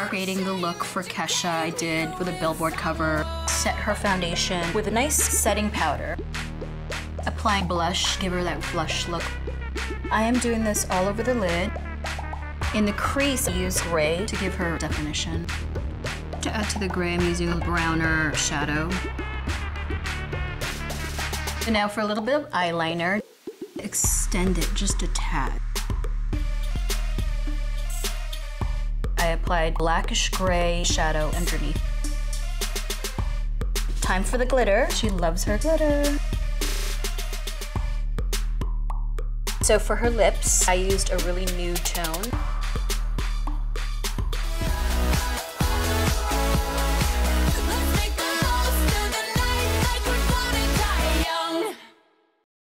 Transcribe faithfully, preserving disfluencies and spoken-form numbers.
creating the look for Kesha I did for the Billboard cover. Set her foundation with a nice setting powder. Applying blush, give her that blush look. I am doing this all over the lid. In the crease, I use gray to give her definition. To add to the gray, I'm using a browner shadow. And now for a little bit of eyeliner. Extend it just a tad. I applied blackish gray shadow underneath. Time for the glitter. She loves her glitter. So for her lips, I used a really nude tone.